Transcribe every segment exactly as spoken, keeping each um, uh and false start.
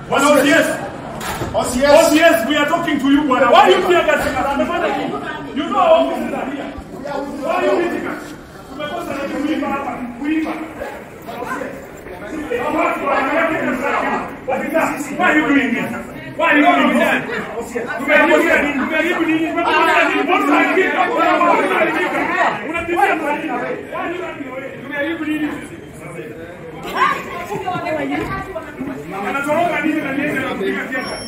Bwana O C S. O C S. O C S, we are talking to you, Bwana. Why you tear gas? You know our offices are here. Why are you beating us? Tumekosa na kuiba hapa, kuiba. Why are you doing this? Why are you doing this? Tumeharibu nini? Tumeharibu nini? Unatibia mali. Tumeharibu nini? Anatoroka nini na nini na kupiga kiasi?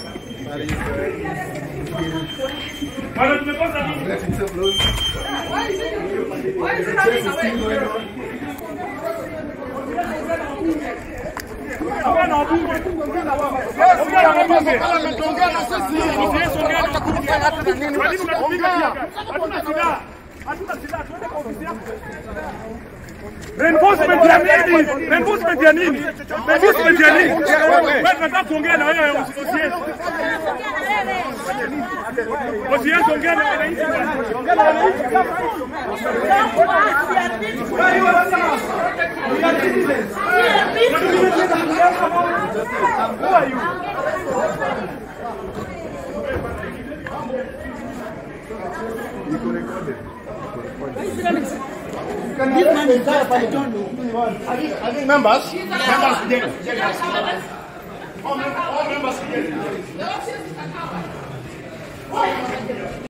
Bado tumekosa nini? Why is it happening? Reinforcement ya nini? Reinforcement ya nini? Reinforcement ya nini? Wewe unataka kuongea na wewe O C S. O C S ongea na wananchi. Ongea na wananchi. Who are you? This man is there, but I don't know. Are these, are these members? Members together. All members together.